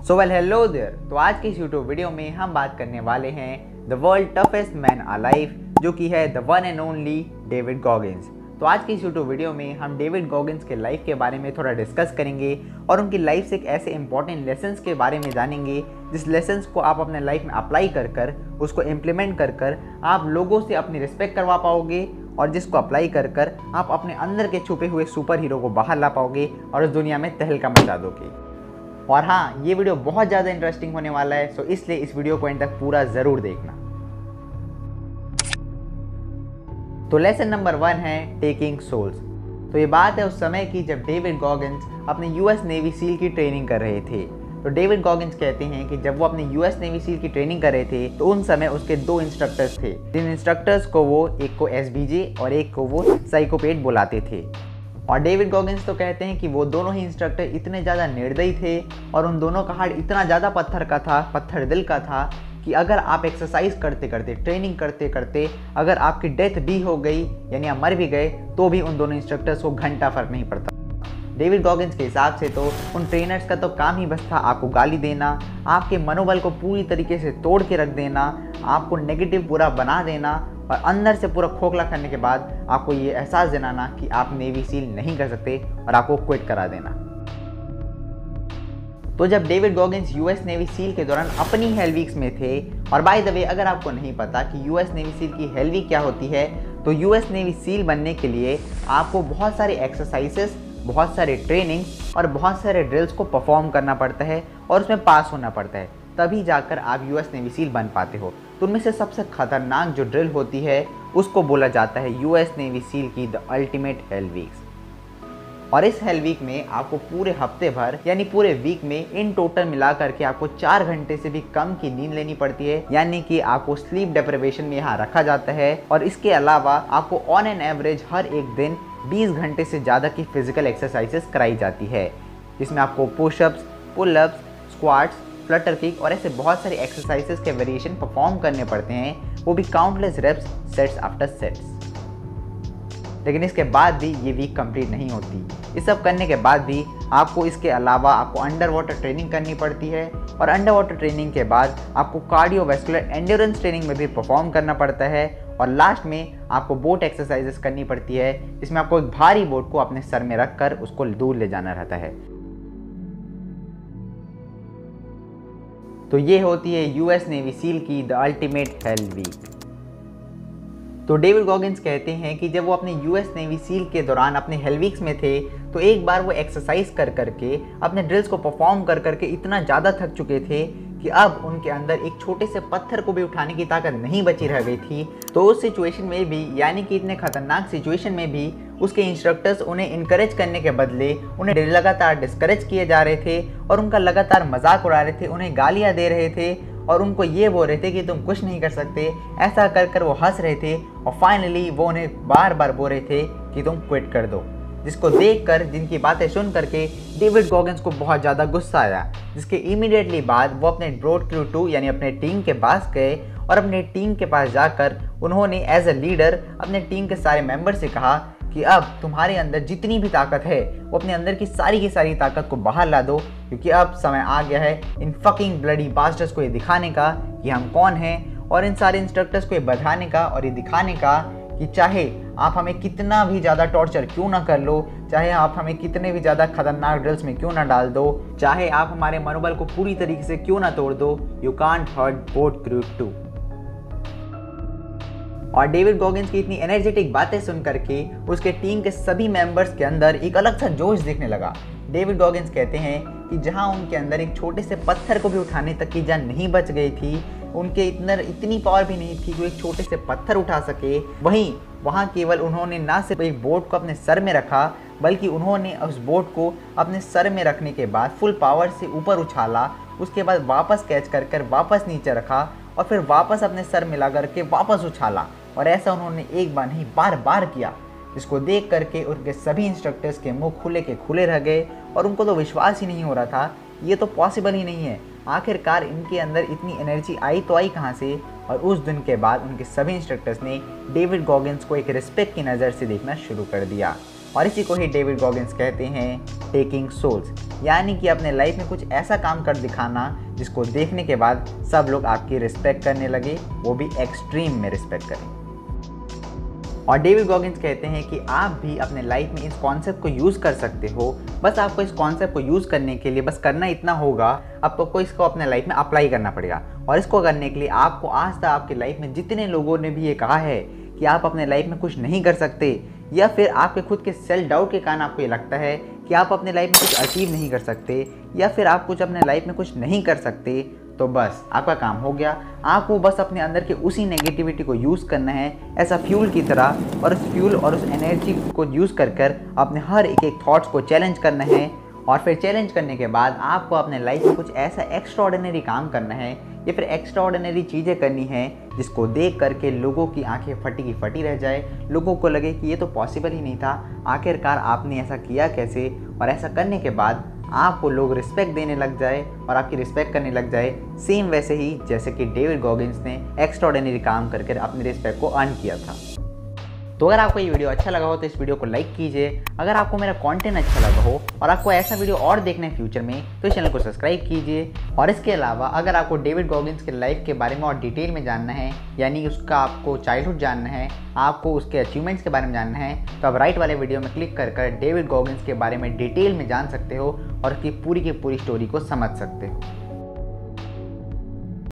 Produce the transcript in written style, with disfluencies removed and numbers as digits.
So well hello there. तो आज की इस यूट्यूब वीडियो में हम बात करने वाले हैं the world toughest man alive, जो कि है the one and only David Goggins. तो आज की इस यूट्यूब वीडियो में हम डेविड गॉगिंस के लाइफ के बारे में थोड़ा डिस्कस करेंगे और उनकी लाइफ से एक ऐसे इंपॉर्टेंट लेसन्स के बारे में जानेंगे जिस लेसन्स को आप अपने लाइफ में अप्लाई कर उसको इम्प्लीमेंट कर आप लोगों से अपनी रिस्पेक्ट करवा पाओगे और जिसको अप्लाई कर आप अपने अंदर के छुपे हुए सुपर हीरो को बाहर ला पाओगे और उस दुनिया में तहलका मचा दोगे। और हाँ, ये वीडियो बहुत ज़्यादा इंटरेस्टिंग होने वाला है, सो इसलिए इस वीडियो को एंड तक पूरा ज़रूर देखना। तो लेसन नंबर 1 है टेकिंग सोल्स। तो ये बात है उस समय की जब डेविड गॉगिंस अपने यूएस नेवी सील की ट्रेनिंग कर रहे थे। तो डेविड गॉगिंस कहते हैं कि जब वो अपने यूएस नेवी सील की ट्रेनिंग कर रहे थे तो उन समय उसके 2 इंस्ट्रक्टर्स थे, जिन इंस्ट्रक्टर्स को वो एक को एसबीजे और एक को वो साइकोपेट बुलाते थे। और डेविड गॉगिंस तो कहते हैं कि वो दोनों ही इंस्ट्रक्टर इतने ज़्यादा निर्दयी थे और उन दोनों का हार्ट इतना ज़्यादा पत्थर दिल का था कि अगर आप एक्सरसाइज करते करते ट्रेनिंग करते करते अगर आपकी डेथ भी हो गई यानी आप मर भी गए तो भी उन दोनों इंस्ट्रक्टर्स को घंटा फर्क नहीं पड़ता। डेविड गॉगिंस के हिसाब से तो उन ट्रेनर्स का तो काम ही बस था आपको गाली देना, आपके मनोबल को पूरी तरीके से तोड़ के रख देना, आपको नेगेटिव पूरा बना देना और अंदर से पूरा खोखला करने के बाद आपको ये एहसास दिलाना कि आप नेवी सील नहीं कर सकते और आपको क्विट करा देना। तो जब David Goggins US Navy SEAL के दौरान अपनी हेल वीक्स में थे, और बाय द वे अगर आपको नहीं पता कि यूएस नेवी सील की हेल वीक क्या होती है, तो यूएस नेवी सील बनने के लिए आपको बहुत सारे एक्सरसाइजेस, बहुत सारे ट्रेनिंग और बहुत सारे ड्रिल्स को परफॉर्म करना पड़ता है और उसमें पास होना पड़ता है, तभी जाकर आप यूएस नेवी सील बन पाते हो। तो उनमें से सबसे खतरनाक जो ड्रिल होती है उसको बोला जाता है यूएस नेवी सील की द अल्टीमेट हेल वीक्स। और इस हेल वीक में आपको पूरे हफ्ते भर यानी पूरे वीक में इन टोटल मिला करके आपको 4 घंटे से भी कम की नींद लेनी पड़ती है, यानी कि आपको स्लीप डिप्रिवेशन में यहाँ रखा जाता है। और इसके अलावा आपको ऑन एन एवरेज हर एक दिन 20 घंटे से ज़्यादा की फिजिकल एक्सरसाइजेस कराई जाती है, जिसमें आपको pushups, pullups, squats, flutter kick और ऐसे बहुत सारे एक्सरसाइजेस के वेरिएशन परफॉर्म करने पड़ते हैं, वो भी countless reps, sets after sets. लेकिन इसके बाद भी ये वीक कंप्लीट नहीं होती। ये सब करने के बाद भी आपको इसके अलावा आपको अंडर वाटर ट्रेनिंग करनी पड़ती है और अंडर वाटर ट्रेनिंग के बाद आपको कार्डियोवैस्कुलर एंड्योरेंस ट्रेनिंग में भी परफॉर्म करना पड़ता है और लास्ट में आपको बोट एक्सरसाइजेस करनी पड़ती है, जिसमें आपको एक भारी बोट को अपने सर में रख कर उसको दूर ले जाना रहता है। तो ये होती है यूएस नेवी सील की द अल्टीमेट हेल वीक। तो डेविड गॉगिंस कहते हैं कि जब वो अपने यूएस नेवी सील के दौरान अपने हेल वीक्स में थे तो एक बार वो एक्सरसाइज करके अपने ड्रिल्स को परफॉर्म करके इतना ज़्यादा थक चुके थे कि अब उनके अंदर एक छोटे से पत्थर को भी उठाने की ताकत नहीं बची रह गई थी। तो उस सिचुएशन में भी, यानी कि इतने खतरनाक सिचुएशन में भी, उसके इंस्ट्रक्टर्स उन्हें इनकरेज करने के बदले उन्हें लगातार डिस्करेज किए जा रहे थे और उनका लगातार मजाक उड़ा रहे थे, उन्हें गालियाँ दे रहे थे और उनको ये बोल रहे थे कि तुम कुछ नहीं कर सकते। ऐसा कर वो हंस रहे थे और फाइनली वो उन्हें बार बार बोल रहे थे कि तुम क्विट कर दो, जिसको देखकर, जिनकी बातें सुन करके डेविड गॉगिंस को बहुत ज़्यादा गुस्सा आया, जिसके इमीडिएटली बाद वो अपने ब्रोड क्रू 2 यानी अपने टीम के पास गए और अपने टीम के पास जाकर उन्होंने एज ए लीडर अपने टीम के सारे मेंबर से कहा कि अब तुम्हारे अंदर जितनी भी ताकत है वो अपने अंदर की सारी ताकत को बाहर ला दो, क्योंकि अब समय आ गया है इन फकिंग ब्लडी बास्टर्स को ये दिखाने का कि हम कौन हैं, और इन सारे इंस्ट्रक्टर्स को ये बताने का और ये दिखाने का कि चाहे आप हमें कितना भी ज़्यादा टॉर्चर क्यों ना कर लो, चाहे आप हमें कितने भी ज़्यादा खतरनाक ड्रिल्स में क्यों ना डाल दो, चाहे आप हमारे मनोबल को पूरी तरीके से क्यों ना तोड़ दो, you can't hurt boat crew 2। और डेविड गॉगिंस की इतनी एनर्जेटिक बातें सुन करके उसके टीम के सभी मेंबर्स के अंदर एक अलग सा जोश दिखने लगा। डेविड गॉगिंस कहते हैं कि जहां उनके अंदर एक छोटे से पत्थर को भी उठाने तक की जान नहीं बच गई थी, उनके इतनी पावर भी नहीं थी कि वो एक छोटे से पत्थर उठा सके, वहीं वहाँ केवल उन्होंने ना सिर्फ एक बोट को अपने सर में रखा, बल्कि उन्होंने उस बोट को अपने सर में रखने के बाद फुल पावर से ऊपर उछाला, उसके बाद वापस कैच कर वापस नीचे रखा और फिर वापस अपने सर में ला करके वापस उछाला। और ऐसा उन्होंने एक बार नहीं बार किया, जिसको देख करके उनके सभी इंस्ट्रक्टर्स के मुंह खुले के खुले रह गए और उनको तो विश्वास ही नहीं हो रहा था, ये तो पॉसिबल ही नहीं है, आखिरकार इनके अंदर इतनी एनर्जी आई तो आई कहाँ से। और उस दिन के बाद उनके सभी इंस्ट्रक्टर्स ने डेविड गॉगिंस को एक रिस्पेक्ट की नज़र से देखना शुरू कर दिया और इसी को ही डेविड गॉगिंस कहते हैं टेकिंग सोल्स, यानी कि अपने लाइफ में कुछ ऐसा काम कर दिखाना जिसको देखने के बाद सब लोग आपकी रिस्पेक्ट करने लगे, वो भी एक्सट्रीम में रिस्पेक्ट करें। और डेविड गॉगिंस कहते हैं कि आप भी अपने लाइफ में इस कॉन्सेप्ट को यूज़ कर सकते हो। बस आपको इस कॉन्सेप्ट को यूज़ करने के लिए बस करना इतना होगा, आपको इसको अपने लाइफ में अप्लाई करना पड़ेगा। और इसको करने के लिए आपको आज तक आपकी लाइफ में जितने लोगों ने भी ये कहा है कि आप अपने लाइफ में कुछ नहीं कर सकते, या फिर आपके खुद के सेल्फ डाउट के कारण आपको ये लगता है कि आप अपने लाइफ में कुछ अचीव नहीं कर सकते, या फिर आप कुछ अपने लाइफ में कुछ नहीं कर सकते, तो बस आपका काम हो गया। आपको बस अपने अंदर के उसी नेगेटिविटी को यूज़ करना है ऐसा फ्यूल की तरह, और उस फ्यूल और उस एनर्जी को यूज़ कर अपने हर एक थॉट्स को चैलेंज करना है। और फिर चैलेंज करने के बाद आपको अपने लाइफ में कुछ ऐसा एक्स्ट्राऑर्डिनरी काम करना है या फिर एक्स्ट्राऑर्डिनरी चीज़ें करनी है जिसको देख करके लोगों की आंखें फटी की फटी रह जाए, लोगों को लगे कि ये तो पॉसिबल ही नहीं था, आखिरकार आपने ऐसा किया कैसे। और ऐसा करने के बाद आपको लोग रिस्पेक्ट देने लग जाए और आपकी रिस्पेक्ट करने लग जाए, सेम वैसे ही जैसे कि डेविड गॉगिंस ने एक्स्ट्राऑर्डिनरी काम करके अपनी रिस्पेक्ट को अर्न किया था। तो अगर आपको ये वीडियो अच्छा लगा हो तो इस वीडियो को लाइक कीजिए। अगर आपको मेरा कंटेंट अच्छा लगा हो और आपको ऐसा वीडियो और देखना है फ्यूचर में तो इस चैनल को सब्सक्राइब कीजिए। और इसके अलावा अगर आपको डेविड गॉगिंस के लाइफ के बारे में और डिटेल में जानना है, यानी उसका आपको चाइल्डहुड जानना है, आपको उसके अचीवमेंट्स के बारे में जानना है, तो आप राइट वाले वीडियो में क्लिक कर डेविड गॉगिंस के बारे में डिटेल में जान सकते हो और उसकी पूरी की पूरी स्टोरी को समझ सकते हो।